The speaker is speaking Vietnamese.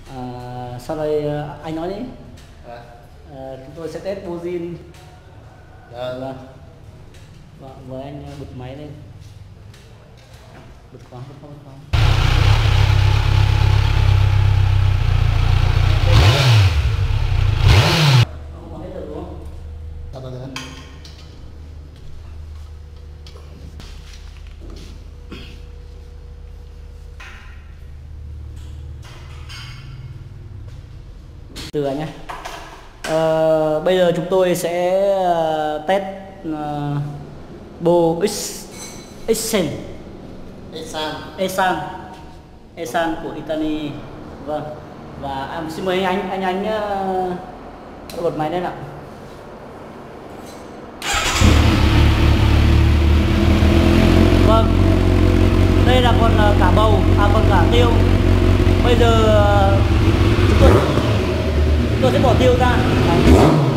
Sau đây anh nói đi. À, Chúng tôi sẽ test buzin. vâng. Vâng, với anh bật máy lên. Bật khoáng. Không hết được đúng không? Tắt ra. Từ nhé. Bây giờ chúng tôi sẽ test bộ Exxon Esan của Italy. Vâng. Và xin mời anh bật máy lên ạ. Vâng. Đây là con cả bầu, con cả tiêu. Bây giờ chúng tôi sẽ bỏ tiêu ra. Đấy.